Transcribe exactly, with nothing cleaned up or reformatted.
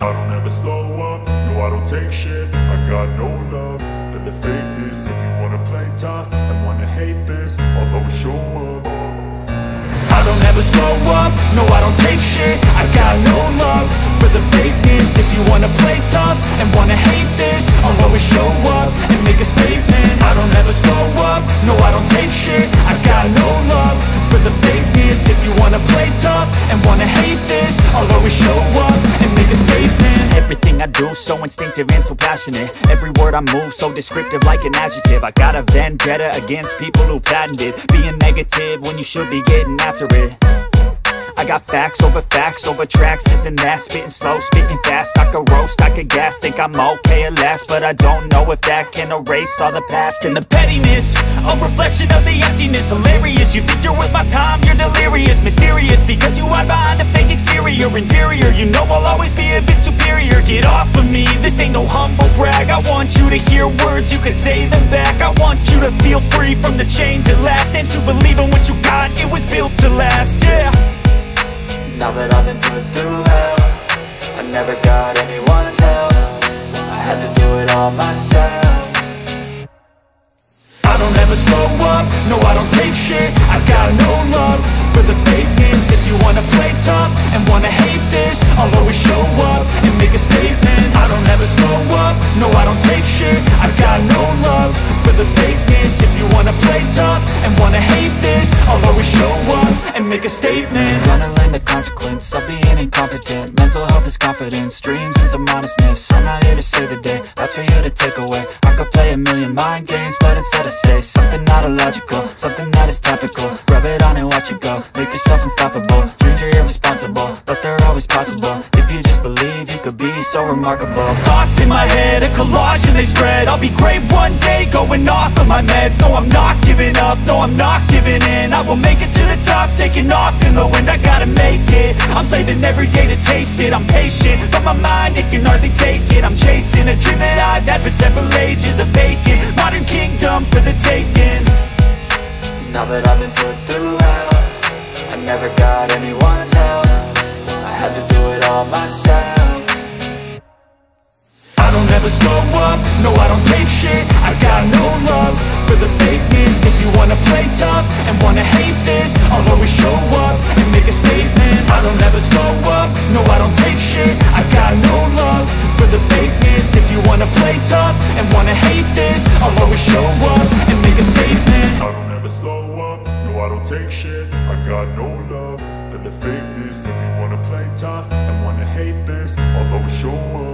I don't ever slow up, no I don't take shit. I got no love for the fakeness. If you wanna play tough and wanna hate this, I'll always show up. I don't ever slow up, no I don't take shit. I got no love for the fakeness. If you wanna play tough and wanna hate this, I'll always show up and make a statement. I don't ever slow up, no I don't take shit. I got no love for the fakeness. If you wanna play tough and wanna hate this, I'll always show up and make a statement. Everything I do so instinctive and so passionate. Every word I move so descriptive like an adjective. I got a vendetta against people who patented being negative when you should be getting after it. I got facts over facts over tracks, this and that. Spitting slow, spitting fast, I could roast, I could gas. Think I'm okay at last, but I don't know if that can erase all the past. And the pettiness, a reflection of the emptiness. Hilarious, you think you're with my time, you're delirious. Mysterious, because you hide behind a fake exterior. Inferior, you know I'll always be a bit superior. Get off of me, this ain't no humble brag. I want you to hear words, you can say them back. I want you to feel free from the chains at last, and to believe in what you got, it was built to last, yeah. Now that I've been put through hell, I never got anyone's help. I had to do it all myself. I don't ever slow up, no I don't take shit. I got no love for the fakeness. If you wanna play tough and wanna hate this, I'll always show up and make a statement. I don't ever slow up, no I don't take shit. I got no love for the fakeness. If you wanna play tough and wanna hate this, I'll always show up and make a statement. Gonna learn the consequence of being incompetent. Mental health is confidence, dreams and some honestness. I'm not here to save the day, that's for you to take away. I could play a million mind games, but instead I say something not illogical, something that is topical. Rub it on and watch it go, make yourself unstoppable. Dreams are irresponsible, but they're always possible. If you just believe, you could be so remarkable. Thoughts in my head, a collage and they spread. I'll be great one day, going off of my meds. No, I'm not giving up, no, I'm not giving in. I will make it to the top, taking off in the wind. I gotta make it, I'm saving every day to taste it. I'm patient, but my mind, it can hardly take it. I'm chasing a dream that I've had for several ages. A vacant, modern kingdom for the taking. Now that I've been put through hell, I never got anyone's help. I had to do it all myself. I don't ever slow up, no I don't take shit. I got no love for the fakeness. If you wanna play tough and wanna hate this, I'll always show up and make a statement. I don't ever slow up, no I don't take shit. I got no love for the fakeness. If you wanna play tough and wanna hate this, I'll always show up and make a statement. I don't ever slow up, no I don't take shit. I got no love for the fakeness. If you wanna play tough and wanna hate this, I'll always show up.